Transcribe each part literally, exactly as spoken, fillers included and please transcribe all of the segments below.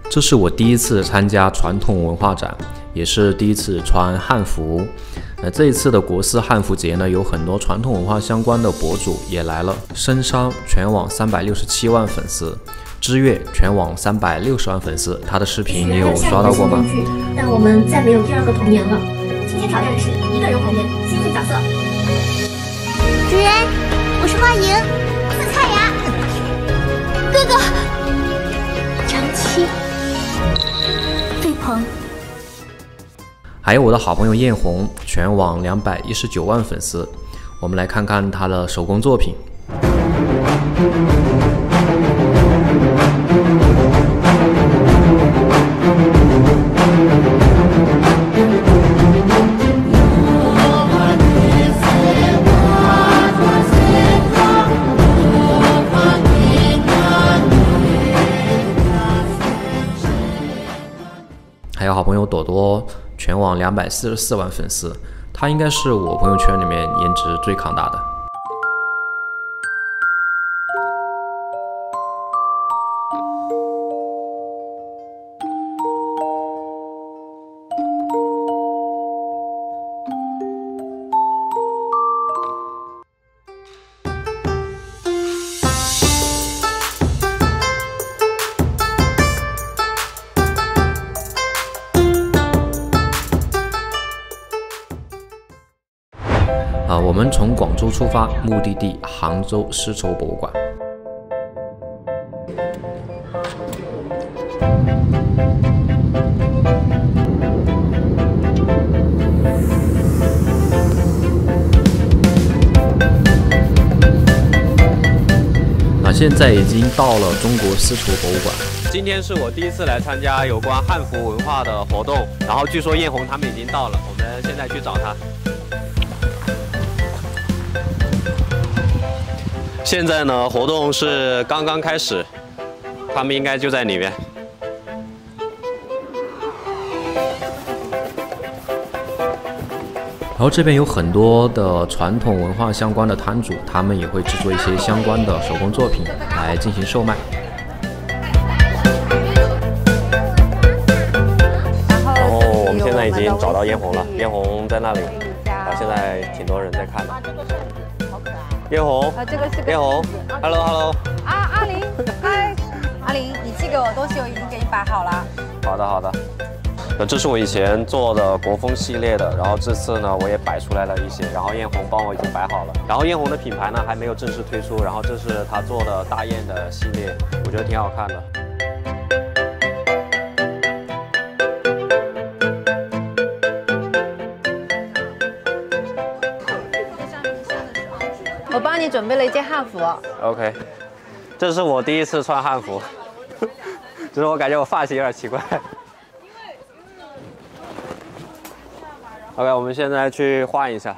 这是我第一次参加传统文化展，也是第一次穿汉服。那这一次的国师汉服节呢，有很多传统文化相关的博主也来了。深商全网三百六十七万粉丝，知乐全网三百六十万粉丝，他的视频你有刷到过吗？ 但我们再没有第二个童年了。今天挑战的是一个人还原新晋角色。 主人，我是花莹，是菜芽。哥哥，张七，飞鹏。 还有我的好朋友艳红，全网两百一十九万粉丝。我们来看看她的手工作品。还有好朋友朵朵，全网两百四十四万粉丝，她应该是我朋友圈里面颜值最抗大的。啊，我们从广州出发，目的地杭州丝绸博物馆。那现在已经到了中国丝绸博物馆。 今天是我第一次来参加有关汉服文化的活动，然后据说艳红他们已经到了，我们现在去找他。现在呢，活动是刚刚开始，他们应该就在里面。 然后这边有很多的传统文化相关的摊主，他们也会制作一些相关的手工作品来进行售卖。 然后我们现在已经找到嫣红了，嫣红在那里，啊，现在挺多人在看的。嫣红， 啊，这个是嫣红 ，Hello Hello。 啊，阿玲，嗨，阿玲，你寄给我的东西我已经给你摆好了。 好的好的。呃，这是我以前做的国风系列的，然后这次呢我也摆出来了一些，然后艳红帮我已经摆好了。然后艳红的品牌呢还没有正式推出，然后这是她做的大雁的系列，我觉得挺好看的。 我帮你准备了一件汉服。 OK， 这是我第一次穿汉服，只是我感觉我发型有点奇怪。OK， 我们现在去换一下。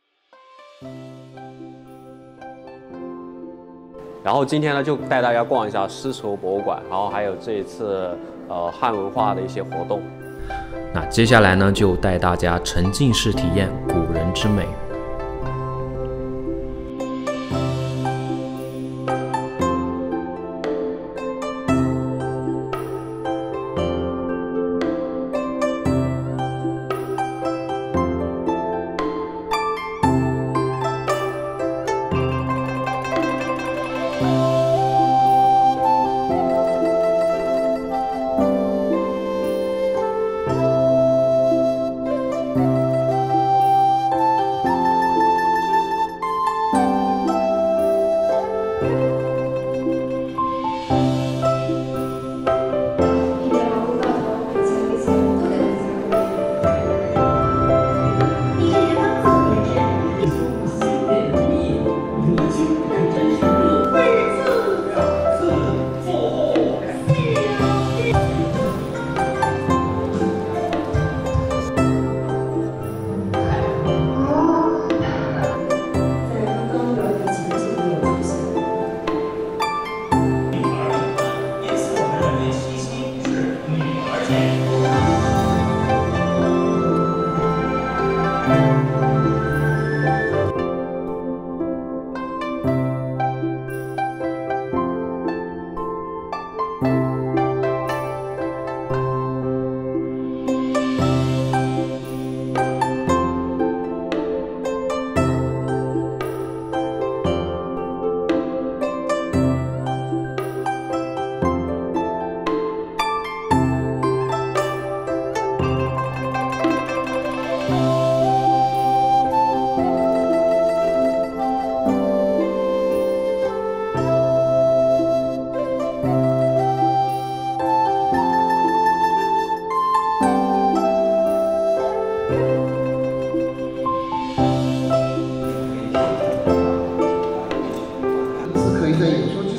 然后今天呢，就带大家逛一下丝绸博物馆，然后还有这一次呃汉文化的一些活动。 那接下来呢，就带大家沉浸式体验古人之美。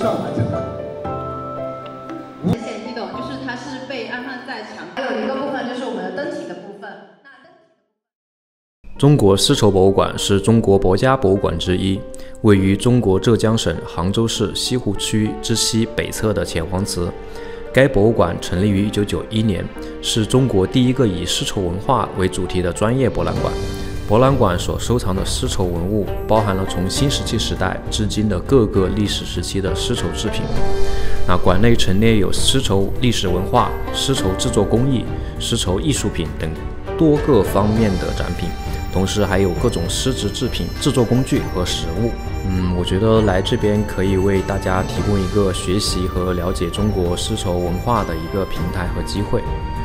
上海这块。 很显易懂，就是它是被安放在墙，还有一个部分就是我们的灯体的部分。那灯体中国丝绸博物馆是中国国家博物馆之一，位于中国浙江省杭州市西湖区之西北侧的乾皇祠。该博物馆成立于一九九一年，是中国第一个以丝绸文化为主题的专业博览馆。博览馆所收藏的丝绸文物包含了从新石器时代至今的各个历史时期的丝绸制品。那馆内陈列有丝绸历史文化、丝绸制作工艺、丝绸艺术品等多个方面的展品，同时还有各种丝织制品、制作工具和实物。嗯，我觉得来这边可以为大家提供一个学习和了解中国丝绸文化的一个平台和机会。